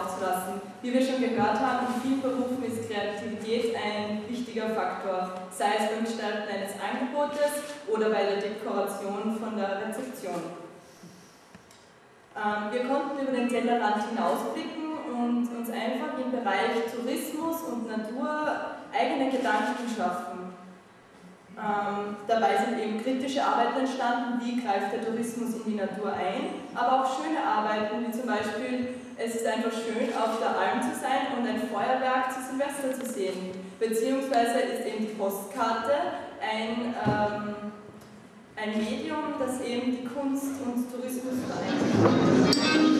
aufzulassen. Wie wir schon gehört haben, in vielen Berufen ist Kreativität ein wichtiger Faktor, sei es beim Gestalten eines Angebotes oder bei der Dekoration von der Rezeption. Wir konnten über den Tellerrand hinausblicken und uns einfach im Bereich Tourismus und Natur eigene Gedanken schaffen. Dabei sind eben kritische Arbeiten entstanden, wie greift der Tourismus in die Natur ein, aber auch schöne Arbeiten, wie zum Beispiel, es ist einfach schön, auf der Alm zu sein und ein Feuerwerk zu Silvester zu sehen. Beziehungsweise ist eben die Postkarte ein Medium, das eben die Kunst und Tourismus vereint.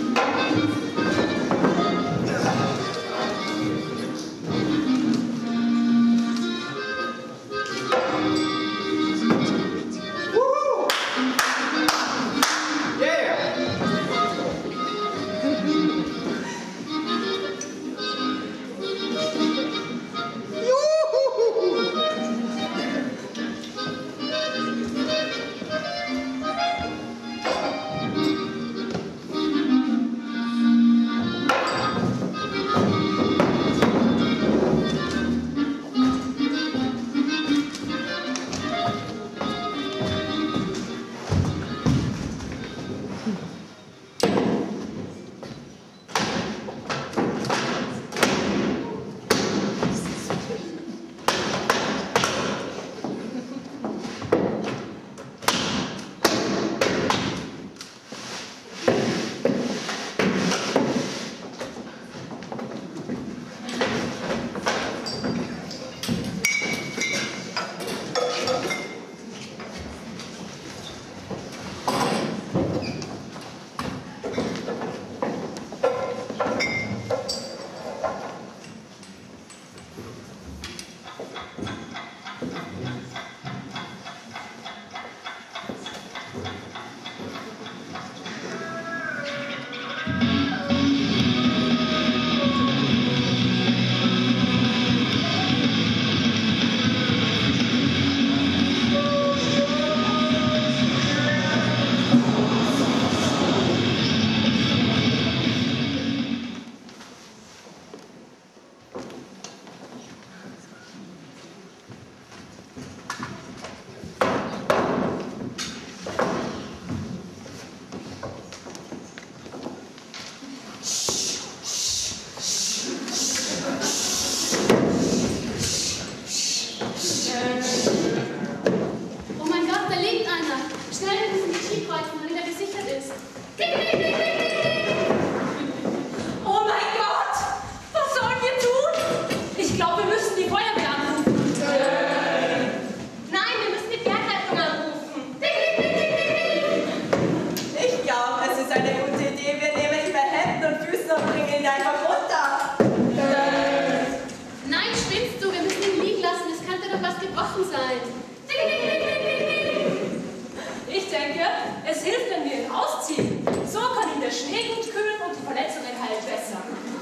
Ich denke, es hilft, wenn wir ihn ausziehen. So kann ihn der Schnee gut kühlen und die Verletzungen heilen besser.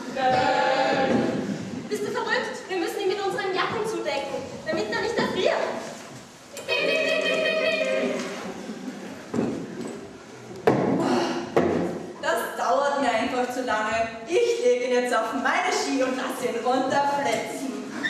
Bist du verrückt? Wir müssen ihn mit unseren Jacken zudecken, damit er nicht erfriert. Das dauert mir einfach zu lange. Ich lege ihn jetzt auf meine Ski und lasse ihn runterfletzen.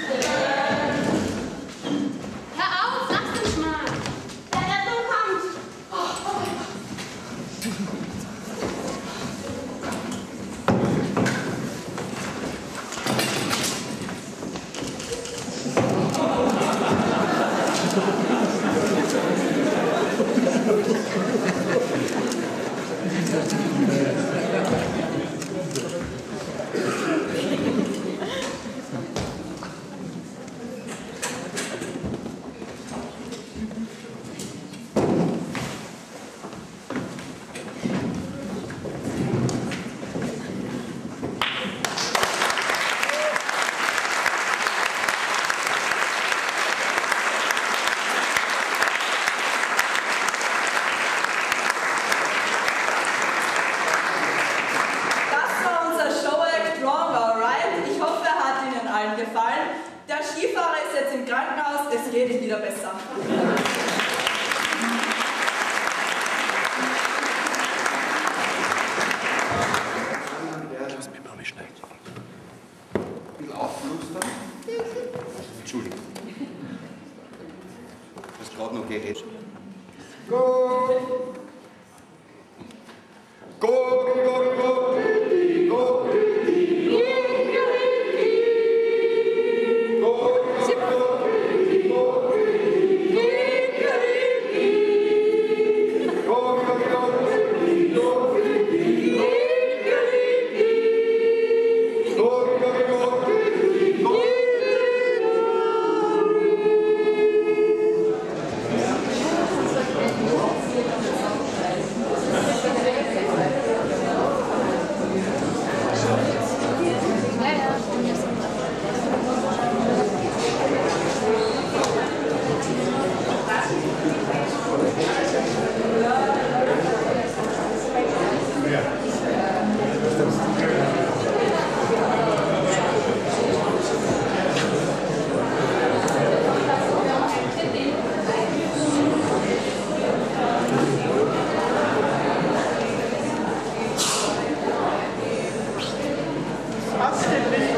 Der Skifahrer ist jetzt im Krankenhaus, es geht ihm wieder besser. Du hast mir mal schnell. gerade noch geredet. Was denn?